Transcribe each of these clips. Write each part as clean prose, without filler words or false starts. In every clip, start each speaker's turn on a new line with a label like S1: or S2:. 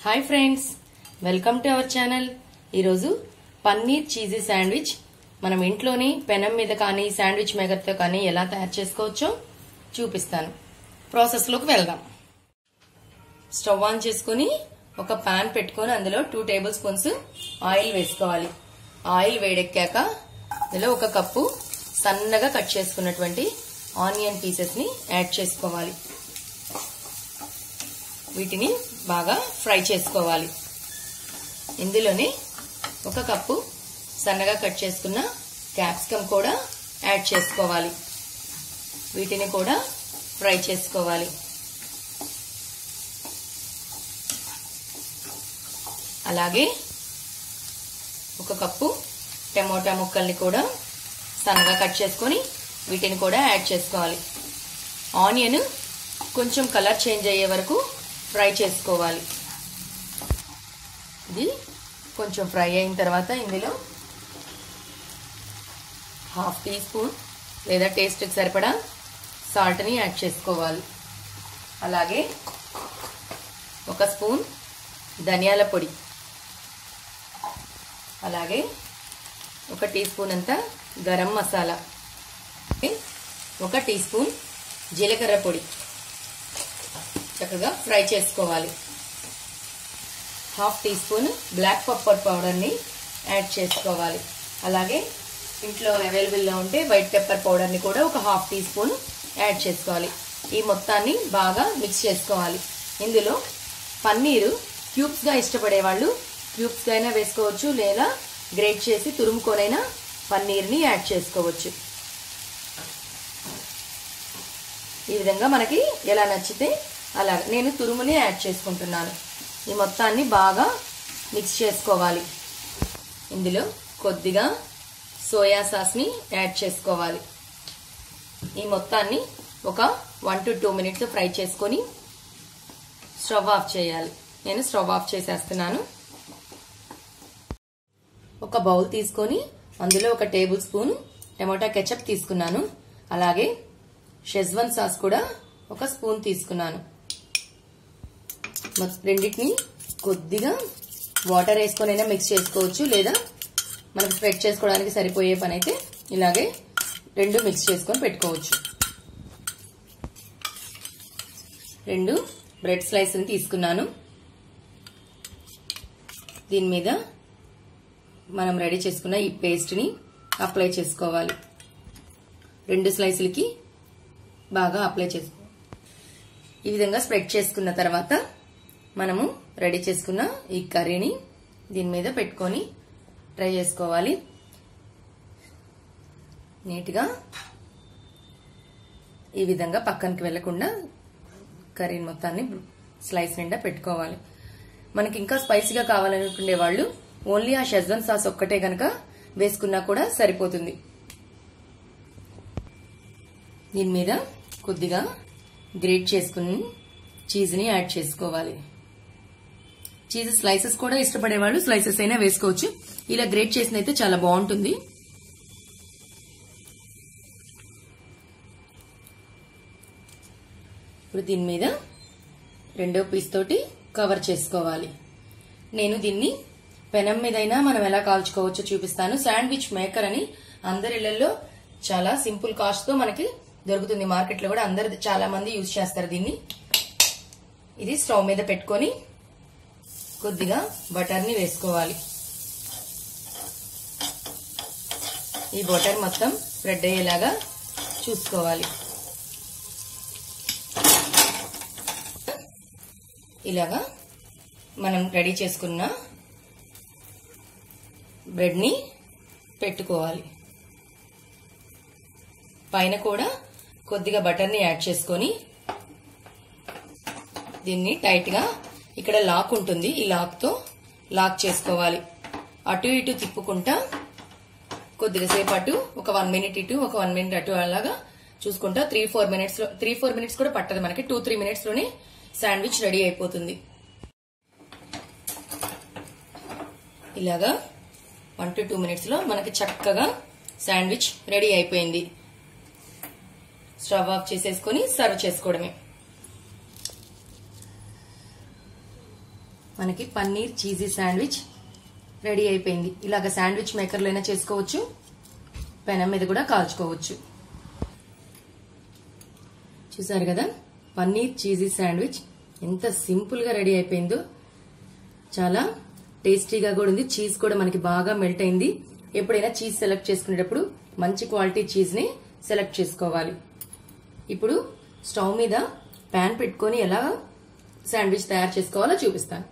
S1: Hi friends, welcome to our channel. ఈరోజు paneer cheesy sandwich మనం ఇంట్లోని పెనం మీద కానీ శాండ్విచ్ మేకర్తో కానీ ఎలా తయారు చేసుకోవచ్చో చూపిస్తాను. ప్రాసెస్లోకి వెళ్దాం. స్టవ్ ఆన్ చేసుకుని ఒక పాన్ పెట్టుకుని అందులో 2 టేబుల్ స్పూన్స్ ఆయిల్ వేసుకోవాలి. ఆయిల్ వేడెక్కాక అందులో 1 కప్పు సన్నగా కట్ చేసుకున్నటువంటి ఆనియన్ పీసెస్ ని యాడ్ చేసుకోవాలి. వీటిని బాగా ఫ్రై చేసుకోవాలి. ఇందులోనే 1 కప్పు సన్నగా కట్ చేసుకున్న క్యాప్సికమ్ కూడా యాడ్ చేసుకోవాలి. వీటిని కూడా ఫ్రై చేసుకోవాలి. అలాగే 1 కప్పు టమోటా ముక్కల్ని కూడా సన్నగా కట్ చేసుకొని వీటిని కూడా యాడ్ చేసుకోవాలి. ఆనియన్ కొంచెం కలర్ చేంజ్ అయ్యే వరకు ఫ్రై చేసుకోవాలి. ఇది కొంచెం ఫ్రై అయిన తర్వాత ఇందులో 1/2 టీ స్పూన్ లేదా టేస్ట్కి సరిపడా సాల్ట్ని యాడ్ చేసుకోవాలి. అలాగే 1 స్పూన్ ధనియాల పొడి, అలాగే 1 టీ స్పూన్ అంతా గరం మసాలా, 1 టీ స్పూన్ జీలకర్ర పొడి చక్కగా ఫ్రై చేసుకోవాలి. 1/2 టీ స్పూన్ బ్లాక్ పెప్పర్ పౌడర్ని యాడ్ చేసుకోవాలి. అలాగే ఇంట్లో అవైలబుల్గా ఉంటే వైట్ పెప్పర్ పౌడర్ని కూడా 1/2 టీ స్పూన్ యాడ్ చేసుకోవాలి. ఈ మొత్తాన్ని బాగా మిక్స్ చేసుకోవాలి. ఇందులో పన్నీరు క్యూబ్స్గా ఇష్టపడే వాళ్ళు క్యూబ్స్గా అయినా వేసుకోవచ్చు, లేదా గ్రేట్ చేసి తురుముకొనైనా పన్నీర్ని యాడ్ చేసుకోవచ్చు. ఈ విధంగా మనకి ఎలా నచ్చితే అలా నేను తురుముని యాడ్ చేసుకుంటున్నాను. ఈ మొత్తాన్ని బాగా మిక్స్ చేసుకోవాలి. ఇందులో కొద్దిగా సోయా సాస్ని యాడ్ చేసుకోవాలి. ఈ మొత్తాన్ని ఒక 1 to 2 మినిట్స్ ఫ్రై చేసుకొని స్టవ్ ఆఫ్ చేయాలి. నేను స్టవ్ ఆఫ్ చేసేస్తున్నాను. ఒక బౌల్ తీసుకొని అందులో 1 టేబుల్ స్పూన్ టమోటా కెచప్ తీసుకున్నాను. అలాగే షెజ్వాన్ సాస్ కూడా 1 స్పూన్ తీసుకున్నాను. రెండింటిని కొద్దిగా వాటర్ వేసుకొనైనా మిక్స్ చేసుకోవచ్చు, లేదా మనకు స్ప్రెడ్ చేసుకోవడానికి సరిపోయే పని అయితే ఇలాగే 2 మిక్స్ చేసుకొని పెట్టుకోవచ్చు. 2 బ్రెడ్ స్లైస్ని తీసుకున్నాను. దీని మీద మనం రెడీ చేసుకున్న ఈ పేస్ట్ని అప్లై చేసుకోవాలి. 2 స్లైసులకి బాగా అప్లై చేసుకోవాలి. ఈ విధంగా స్ప్రెడ్ చేసుకున్న తర్వాత మనము రెడీ చేసుకున్న ఈ కర్రీని దీని మీద పెట్టుకొని ట్రై చేసుకోవాలి. నీట్గా ఈ విధంగా పక్కనకి వెళ్లకుండా కర్రీ మొత్తాన్ని స్లైస్ నిండా పెట్టుకోవాలి. మనకి ఇంకా స్పైసీగా కావాలనుకునే వాళ్ళు ఓన్లీ ఆ షెజ్వాన్ సాస్ ఒక్కటే గనక వేసుకున్నా కూడా సరిపోతుంది. దీని మీద కొద్దిగా గ్రేట్ చేసుకుని చీజ్ని యాడ్ చేసుకోవాలి. చీజ్ స్లైసెస్ కూడా ఇష్టపడే వాళ్ళు స్లైసెస్ అయినా వేసుకోవచ్చు. ఇలా గ్రేట్ చేసిన అయితే చాలా బాగుంటుంది. ఇప్పుడు దీని మీద 2వ పీస్ తోటి కవర్ చేసుకోవాలి. నేను దీన్ని పెనం మీదైనా మనం ఎలా కాల్చుకోవచ్చో చూపిస్తాను. శాండ్విచ్ మేకర్ అని అందరి ఇళ్లలో చాలా సింపుల్ కాస్ట్ తో మనకి దొరుకుతుంది. మార్కెట్ లో కూడా అందరు చాలా మంది యూజ్ చేస్తారు దీన్ని. ఇది స్టవ్ మీద పెట్టుకొని కొద్దిగా బటర్ని వేసుకోవాలి. ఈ బటర్ మొత్తం స్ప్రెడ్ అయ్యేలాగా చూసుకోవాలి. ఇలాగా మనం రెడీ చేసుకున్న బ్రెడ్ ని పెట్టుకోవాలి. పైన కూడా కొద్దిగా బటర్ని యాడ్ చేసుకొని దీన్ని టైట్ గా ఇక్కడ లాక్ ఉంటుంది, ఈ లాక్ తో లాక్ చేసుకోవాలి. అటు ఇటు తిప్పుకుంటా కొద్దిగా సేపు అటు ఒక 1 మినిట్ ఇటు ఒక 1 మినిట్ అటు అలాగా చూసుకుంటా 3-4 మినిట్స్ కూడా పట్టదు మనకి. 2-3 మినిట్స్ లోనే శాండ్విచ్ రెడీ అయిపోతుంది. ఇలాగా 1 to 2 మినిట్స్ లో మనకి చక్కగా శాండ్విచ్ రెడీ అయిపోయింది. స్టవ్ ఆఫ్ చేసేసుకొని సర్వ్ చేసుకోవడమే. మనకి పన్నీర్ చీజీ శాండ్విచ్ రెడీ అయిపోయింది. ఇలాగ శాండ్విచ్ మేకర్లో అయినా చేసుకోవచ్చు, పెనం మీద కూడా కాల్చుకోవచ్చు. చూసారు కదా పన్నీర్ చీజీ శాండ్విచ్ ఎంత సింపుల్ గా రెడీ అయిపోయిందో. చాలా టేస్టీగా కూడా ఉంది. చీజ్ కూడా మనకి బాగా మెల్ట్ అయింది. ఎప్పుడైనా చీజ్ సెలెక్ట్ చేసుకునేటప్పుడు మంచి క్వాలిటీ చీజ్ ని సెలెక్ట్ చేసుకోవాలి. ఇప్పుడు స్టవ్ మీద ప్యాన్ పెట్టుకొని ఎలా శాండ్విచ్ తయారు చేసుకోవాలో చూపిస్తాను.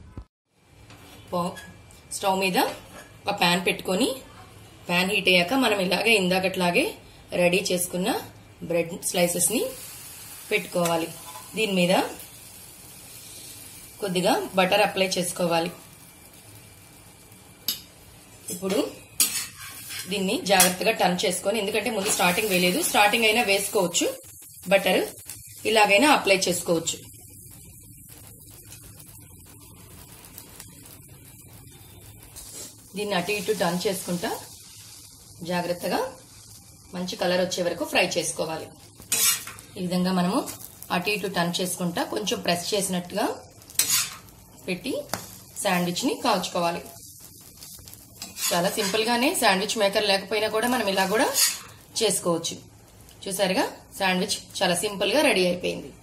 S1: స్టవ్ మీద ఒక ప్యాన్ పెట్టుకొని ప్యాన్ హీట్ అయ్యాక మనం ఇలాగే ఇందాకట్లాగే రెడీ చేసుకున్న బ్రెడ్ స్లైసెస్ ని పెట్టుకోవాలి. దీని మీద కొద్దిగా బటర్ అప్లై చేసుకోవాలి. ఇప్పుడు దీన్ని జాగ్రత్తగా టర్న్ చేసుకొని, ఎందుకంటే ముందు స్టార్టింగ్ వేయలేదు, స్టార్టింగ్ అయినా వేసుకోవచ్చు, బటర్ ఇలాగైనా అప్లై చేసుకోవచ్చు. దీన్ని అటు ఇటు టర్న్ చేసుకుంటా జాగ్రత్తగా మంచి కలర్ వచ్చే వరకు ఫ్రై చేసుకోవాలి. ఈ విధంగా మనము అటు ఇటు టర్న్ చేసుకుంటా కొంచెం ప్రెస్ చేసినట్టుగా పెట్టి శాండ్విచ్ ని కాల్చుకోవాలి. చాలా సింపుల్ గానే, శాండ్విచ్ మేకర్ లేకపోయినా కూడా మనం ఇలా కూడా చేసుకోవచ్చు. చూసారుగా శాండ్విచ్ చాలా సింపుల్ గా రెడీ అయిపోయింది.